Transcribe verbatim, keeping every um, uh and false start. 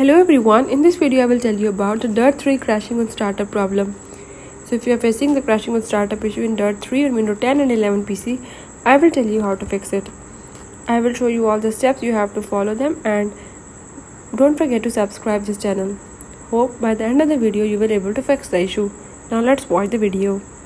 Hello everyone, in this video I will tell you about the Dirt three crashing on startup problem. So if you are facing the crashing on startup issue in Dirt three on Windows ten and eleven P C, I will tell you how to fix it. I will show you all the steps, you have to follow them, and don't forget to subscribe this channel. Hope by the end of the video you will be able to fix the issue. Now let's watch the video.